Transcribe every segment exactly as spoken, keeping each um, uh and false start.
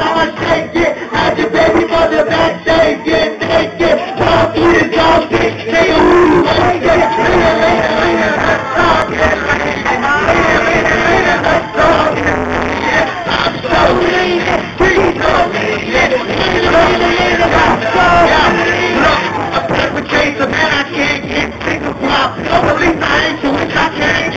I'ma shake it. Have your baby mother backstage, get naked. Dog eat it, dog dick, nigga, who you like it? Later, later, later, let's talk. Later, later, later, let's talk. Yeah, I'm so lean, please don't lean. Later, later, later, let's talk. Look, I perpetrate the man I can't get sick of pop. No, at least I ain't too much I can't.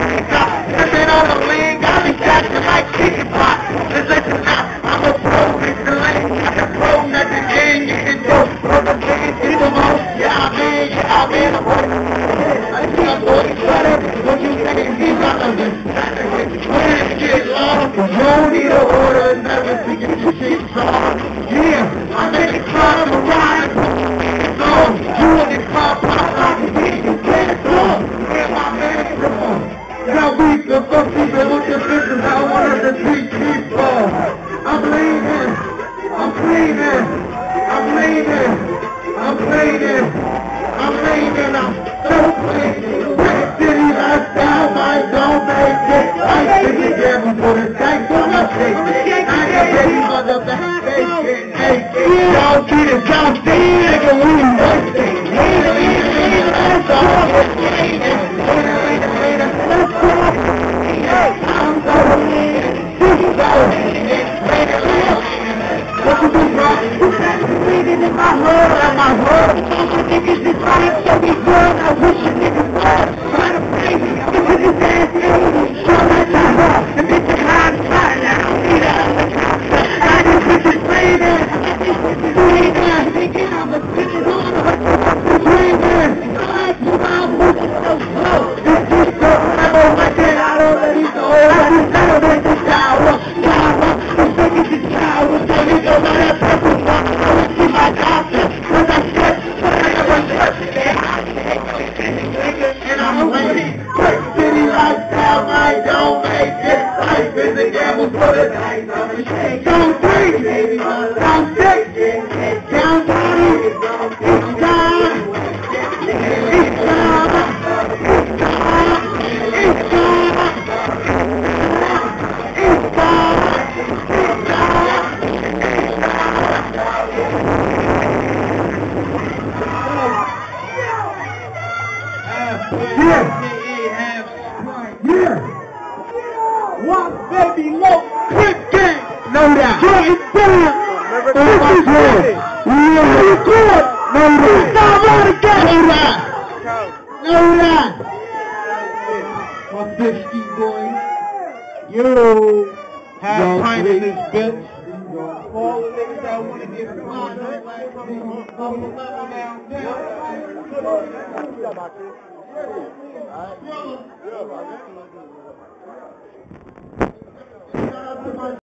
Listen on the lean, got me stacking like chicken pot. Listen now, I'm a pro, Mister Lane. I'm a pro, nothing in you can do. Pro, the biggest in the most. Yeah, I'm in, yeah, I'm in. I'm in. I see I'm going better. What you say, he's not a good. When it get long, you don't need a order. Never to get your shit strong. Yeah, I'm in the club, I'm riding. So, you in the club, pop like a dick. You can't talk. Yeah, my man, come on. Now we can fuck people with the business. I want us to treat people. I'm leaving. I'm leaving. I'm leaving. I'm leaving. I'm leaving. I'm so leaving. Red City lifestyle, my don't make it. I think we get before the tank on my face. I got baby mother back face. Hey, y'all see the South Sea, nigga, we wasting. Later, later, later, let's talk. Later, later, later, let's talk. I'm so lean. This is so lean. Later, later, what you do, bro? You got me bleeding in my hood, in my hood. All my niggas is right, so we good. I wish a nigga would. Try to pay me, I'm in his ass, baby. Show that to her, and bitch, I'm hot fire now. See that I'm a doctor. I just bitches bleeding. I just bitches bleeding. Thinking I'm a bitches on her. I'm bleeding. I like to my bitches so slow. This bitch so clever, I can't out already know. I just never been to shower. Shower, I'm taking the shower. So you know what that purple one. I went to my doctor. Cause I said, but I never touched it. And I'm waiting. Red City lifestyle, I don't make it. Life is a gamble for the night. Don't breathe, baby. Don't take it. Down body. It's time. It's time. It's time. It's time. It's time. It's Yeah. Yeah. One baby low, quick game. Know that. Jordan Bennett. This is it. We are record. Know that. Stop out again. Know that. Know that. My bisky boy. Yo. Half pint in this bitch. All the niggas that want to get flying up.